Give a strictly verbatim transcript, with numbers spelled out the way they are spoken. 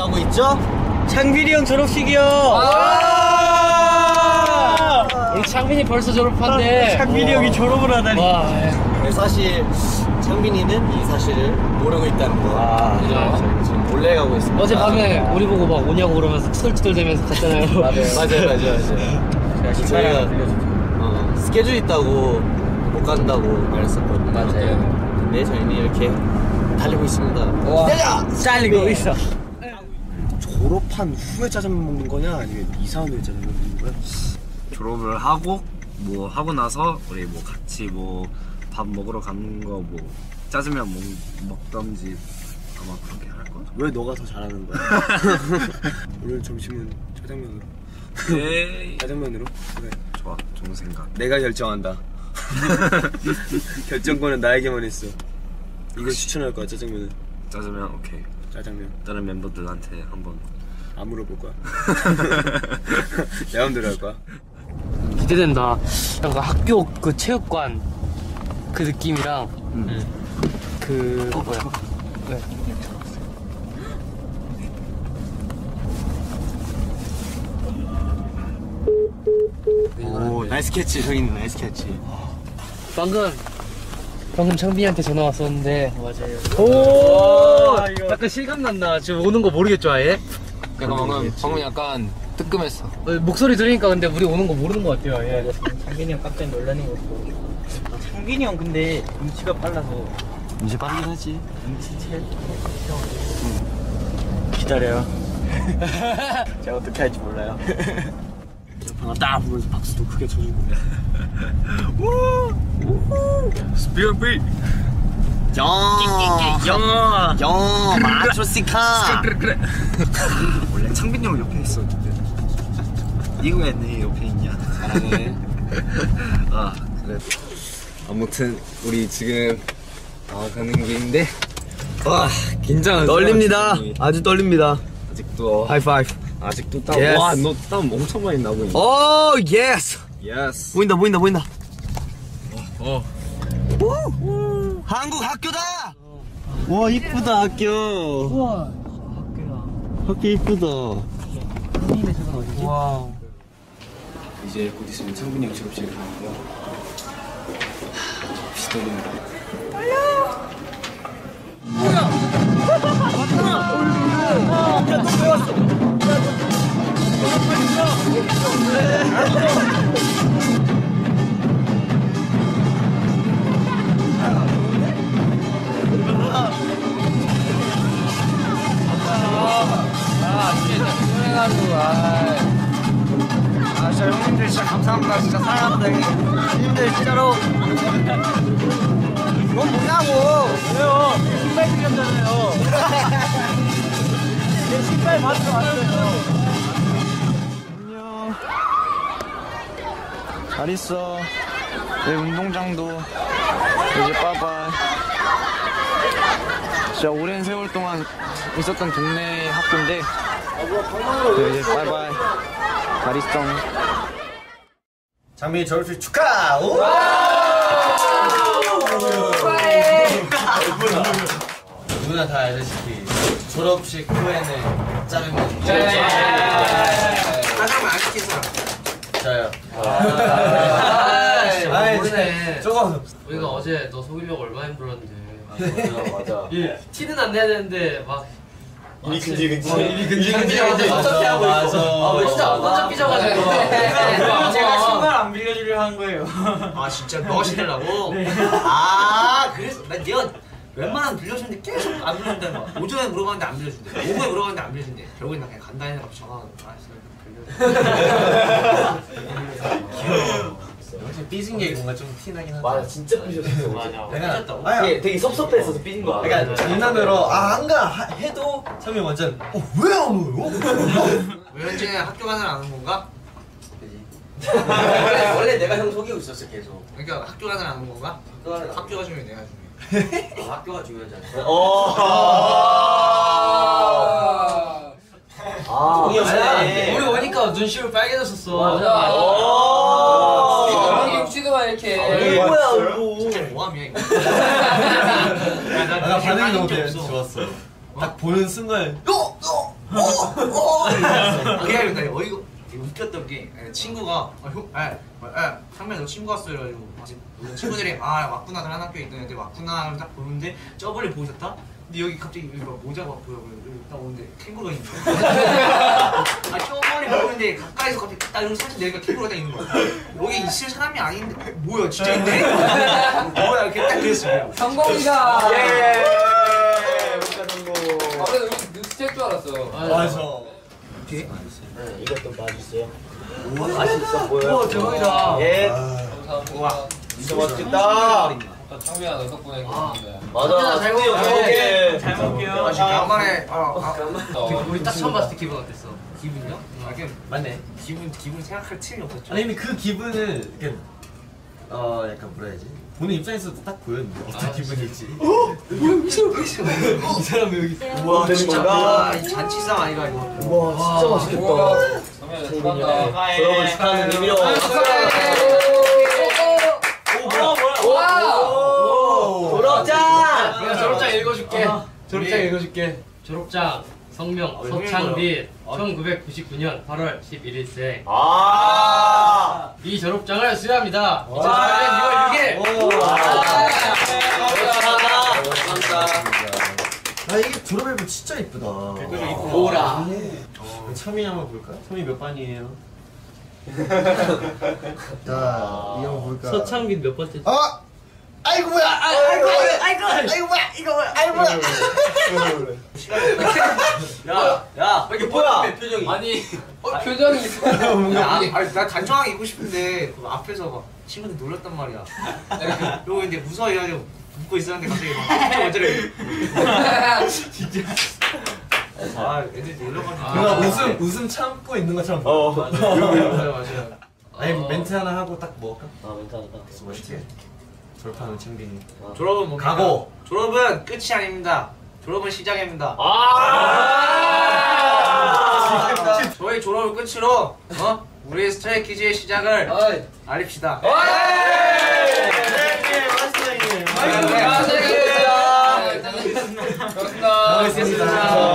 하고 있죠? 창빈이 형 졸업식이요. 우리 창빈이 벌써 졸업한대. 창빈이 형이 졸업을 하다니. 와. 사실 창빈이는 이 사실을 모르고 있다는 거. 아, 그죠? 지금 몰래 가고 있습니다. 어젯밤에 우리 보고 막 오냐고 그러면서 투덜투덜 대면서 갔잖아요. 맞아요, 맞아요, 맞아요. 맞아요. 저희가 어, 스케줄 있다고 못 간다고 말했었거든요. 맞아요. 근데 저희는 이렇게 달리고 있습니다. 기다려! 잘리고 있어. 졸업한 후에 짜장면 먹는 거냐 아니면 이사 후에 짜장면 먹는 거야? 졸업을 하고 뭐 하고 나서 우리 뭐 같이 뭐 밥 먹으러 가는 거 뭐 짜장면 먹, 먹던지 아마 그렇게 할 거야. 왜 너가 더 잘하는 거야? 오늘 점심은 짜장면으로. 에이. 짜장면으로? 그래. 좋아, 좋은 생각. 내가 결정한다. 결정권은 나에게만 있어. 이걸 추천할 거야 짜장면은. 짜장면 오케이. 짜장면. 다른 멤버들한테 한번 안 물어볼 거야. 내 맘대로 할 거야. 기대된다. 약간 학교 그 체육관 그 느낌이랑 음. 그 어, 뭐야? 네. 오 나이스 캐치 형님 나이스 캐치. 방금 방금 창빈이한테 전화 왔었는데 맞아요. 오 약간 실감 난다. 지금 오는 거 모르겠죠 아예? 약간 방금, 방금 약간 뜨끔했어. 어, 목소리 들으니까 근데 우리 오는 거 모르는 거 같아요. 예. 창빈이 형 깜짝 놀라는 거 같고. 창빈이 형 근데 눈치가 빨라서. 이제 빠르긴 하지. 눈치 채. 기다려요. 제가 어떻게 할지 몰라요. 방아 딱 보면서 박수도 크게 쳐주고. 스피어비. 영. 영. 영. 마초시카. 원래 창빈이 형 옆에 있었는데 이거 왜 내 옆에 있냐. 잘하네. 아 그래. 아무튼 우리 지금 나가는 길인데 와 긴장하죠. 떨립니다. 아주 떨립니다. 아직도 하이파이브. 아직도 땀. Yes. 와, 너 땀 엄청 많이 나고 있네. 오 예스. 예스. 보인다 보인다 보인다. 어. 오. 한국 학교다. 와 이쁘다 학교. 우와. 학교 이쁘다. 창빈이네 저건 어디지? 와. 이제 곧 있으면 창빈이 형 졸업식을 가는데요. 비슷합니다. 아 진짜 형님들 진짜 감사합니다. 진짜 사랑합니다. 형님들 진짜로. 넌 뭐냐고. 왜요? 신발 드렸잖아요. 내 신발 받으러 왔어요. 안녕. 잘 있어. 내 운동장도 이제 빠바이. 진짜 오랜 세월 동안 있었던 동네 학교인데 이제 빠이빠이. 잘 있어. 장민이 졸업식 축하! 오! 누구나 다 알다시피 졸업식 후에는 짜장면. 짜장면 안 시킨 사람. 저요. 아, 모르네. 저거. 우리가 어제 너 속이려고 얼마나 힘들었는데. 맞아 맞아. 예, 티는 안 내야 되는데 막 입이 근질근질. 입이 근질근질한데 섭섭해 하고 있어. 아, 왜 진짜 완전 삐져가지고. 제가 신발 안 빌려주려 한 거예요. 아 진짜 너가 신으려고? 아 그래서 난 내가 웬만하면 빌려주는데 계속 안 빌려준다는 거야. 오전에 물어봤는데 안 빌려준대. 오후에 물어봤는데 안 빌려준대. 결국엔 나 그냥 간다 해서 전화 알았어 빌려줘. 역시 삐진 게 뭔가 좀 티나긴 하다. 맞아 진짜 삐졌어. 맞아. 삐졌다고? 되게, 되게 섭섭해서 삐진 거야. 그러니까 장난으로 아 안 가 해도 창민이 완전 어 왜 안 와요? 왠지 학교 가는 안 오는 건가? 원래, 원래 내가 형 속이고 있었어 계속. 그러니까 학교 가는 안 오는 건가? 학교가 중요해 내가 중요해. 아, 학교가 중요하잖아. 아, 우리 없네. 우리 오니까 눈시울 빨개졌었어. 맞아. 육지도가 이렇게. 이거 뭐야 이거. 진짜 모함이야 이거. 나 반응이 너무 좋았어. 딱 보는 순간 요! 요! 그게 나 어이가 웃겼던 게 친구가 아, 형, 아, 아, 상면 너 친구 왔어 이래가지고 친구들이 아 왔구나 다른 학교에 있던 애들 왔구나 하면 딱 보는데 저번에 보셨다? 근데 여기 갑자기 여기 막 모자가 보여 여기 딱 오는데 캥거루가 있는 거야. 아 처음에 보는데 가까이서 갑자기 딱 이렇게 살짝 내가 캥거루가 딱 있는 거야. 여기 있을 사람이 아닌데 아, 뭐야 진짜 있네? 뭐야 이렇게 딱 그랬어요. 성공이다. 예. 아, 그래도 여기 늑대일 줄 알았어. 맞아. 네, 이것도 맛있어요. 맛있어 보여. 와 대박이다. 예. 감사합니다. 진짜 맛있겠다. 창민아 너 덕분에 괜찮은데. 맞아. 잘 먹을게요. 먹을게. 잘 먹을게요. 아, 간만에 아, 아, 어, 우리 딱 처음 봤을 때 기분 어땠어? 기분이요? 아, 그냥 맞네. 기분 기분 생각할 틈이 없었죠. 아니 근데 그 기분은 이렇게 어 약간 뭐라 해야지? 보는 입장에서도 딱 보였는데 어떤 기분일지. 이 사람 여기. 우와, 되는 진짜 건가? 와, 이 잔치상 아이가 이거. 와, 진짜 맛있겠다. 성민아 축하한다. 졸업을 축하하는 의미로. 졸업장! 내가 졸업장 읽어줄게. 졸업장 예. 읽어줄게. 졸업장 성명 서창빈 천구백구십구 년 팔월 십일일생. 아! 이 졸업장을 수여합니다. 이천십팔 년 유월 육일. 감사합니다. 아 이게 졸업 앨범 진짜 이쁘다. 뭐라? 처음이 한번 볼까? 처음이 몇 반이에요? 자, 이 형 볼까? 서창빈 몇 번째? 아! 아이고 뭐야! 아, 아이고 뭐야! 아이고! 아이고 뭐야! 이거 뭐야! 아이고 뭐야! 야, 야, 이게 뭐야? 표정이. 아니 어, 표정이 아, 아니, 나 단정하게 입고 싶은데 그 앞에서 막 친구들 놀랐단 말이야. 그리고 이제 무서워 해가지고 웃고 있었는데 갑자기 막 진짜 어쩌래. 진짜. 아, 애들 놀려가지고. 뭔가 웃음 웃음 참고 있는 것처럼. 어. 맞아요, 맞아요. 아니 멘트 하나 하고 딱 먹을까? 아, 괜찮다. 멋있지? 졸업하는 창빈이. 졸업은 뭡니까? 각오. 졸업은 끝이 아닙니다. 졸업은 시작입니다. 아! 저희 졸업을 끝으로 어? 우리 스트레이키즈의 시작을 알립시다. 고맙습니다. 고맙습니다.